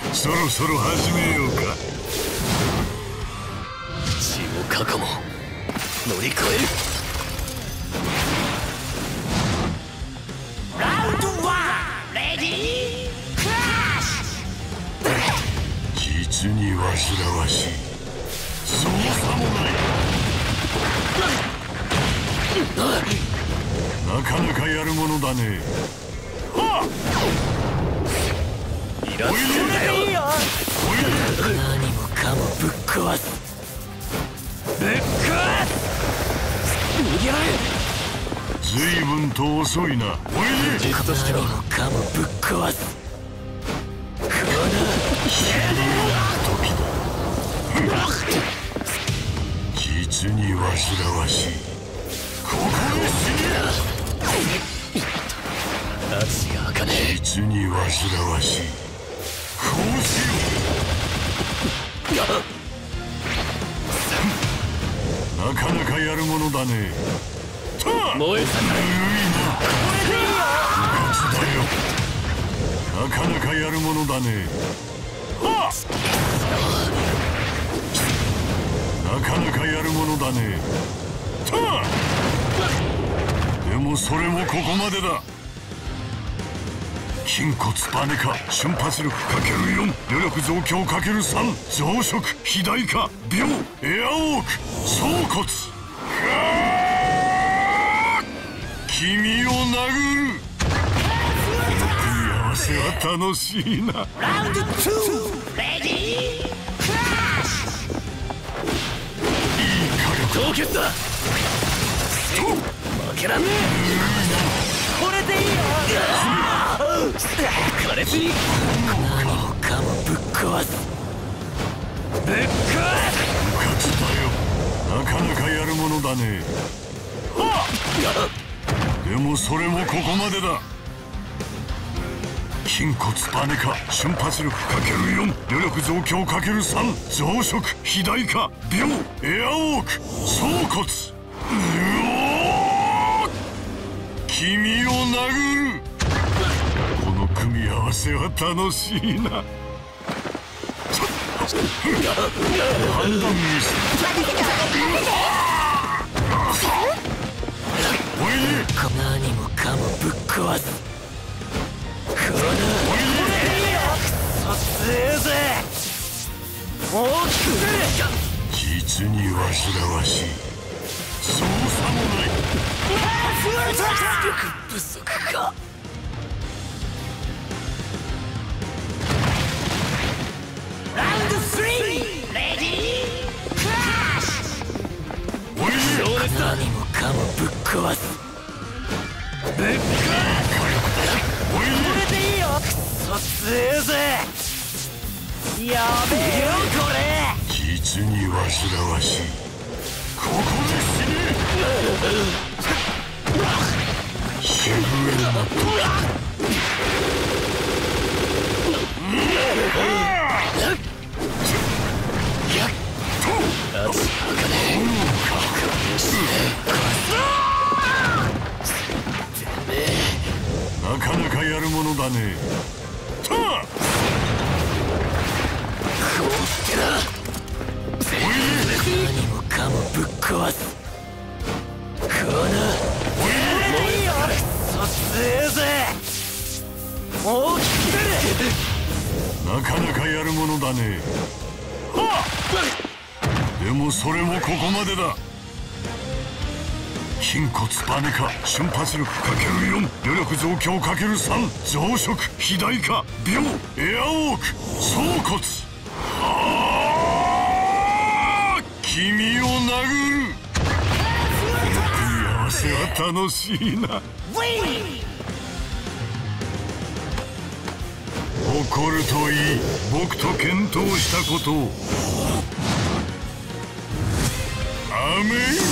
そろそろ始めようか。 血も過去も乗り越える。 ラウンド1レディークラッシュ。 実に煩わしい。そうさもない。なかなかやるものだね。はっ、 イラつくなよ。何もかもぶっ壊す。ぶっ壊す。逃げられ。 随分と遅いな。おいで。 じっとしてろ。何もかもぶっ壊す。この時だ。実に煩わしい。ここで死ね。 圧が開かねえ。 実に煩わしい。こうしよう。なかなかやるものだね。 燃えさない。 なかなかやるものだね。はっ、なかなかやるものだね。でもそれもここまでだ。筋骨バネ化、瞬発力 ×4、余力増強 ×3、増殖、肥大化、秒、エアウォーク、総骨。君を殴る。組み合わせは楽しいな。 ラウンド2レディークラッシュ。 凍結だ。負けらんねえ。 これでいいよ。 これに何もかもぶっ壊す。ぶっ壊す。 勝つだよ。なかなかやるものだね。はっ、でもそれもここまでだ。筋骨バネ化、瞬発力 ×4、余力増強 ×3、増殖、肥大化、秒、エアウォーク、総骨。君を殴る。この組み合わせは楽しいな。判断ミス。おいで。 何もかもぶっ壊す。この強えぜ。大きく出る。 実に煩わしい。そうさもない。 力不足か。 ラウンド3レディークラッシュ。 おいで。 情熱だ。何もかもぶっ壊す。ぶっ壊す。 おいで。 これでいいよ。 強えぜ。 やべえよこれ。 実に煩わしい。ここで死ね。しぐれな時だ。なかなかやるものだね。 何もかもぶっ壊す。このいいよ。 強えぜ。大きく出る。 なかなかやるものだね。はっ、でもそれもここまでだ。筋骨バネ化、瞬発力 ×4、余力増強 ×3、増殖、肥大化、秒、エアウォーク、総骨。君を殴る。この組み合わせは楽しいな。怒るといい。僕と検討したことを。アメイ